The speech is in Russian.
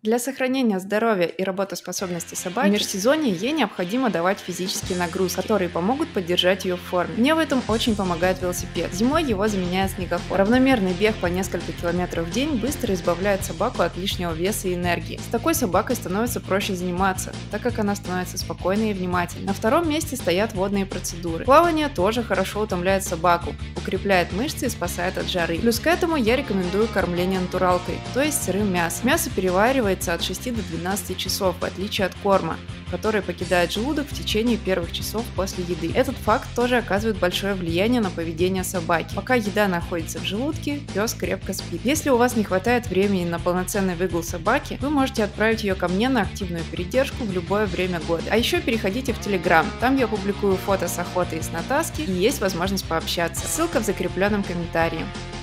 Для сохранения здоровья и работоспособности собаки в межсезонье ей необходимо давать физические нагрузки, которые помогут поддержать ее в форме. Мне в этом очень помогает велосипед. Зимой его заменяет снегоход. Равномерный бег по несколько километров в день быстро избавляет собаку от лишнего веса и энергии. С такой собакой становится проще заниматься, так как она становится спокойной и внимательной. На втором месте стоят водные процедуры. Плавание тоже хорошо утомляет собаку, укрепляет мышцы и спасает от жары. Плюс к этому я рекомендую кормление натуралкой, то есть сырым мясом. Мясо переваривается от 6 до 12 часов, в отличие от корма, который покидает желудок в течение первых часов после еды. Этот факт тоже оказывает большое влияние на поведение собаки. Пока еда находится в желудке, пес крепко спит. Если у вас не хватает времени на полноценный выгул собаки, вы можете отправить ее ко мне на активную передержку в любое время года. А еще переходите в Telegram, там я публикую фото с охоты и с натаски, и есть возможность пообщаться. Ссылка в закрепленном комментарии.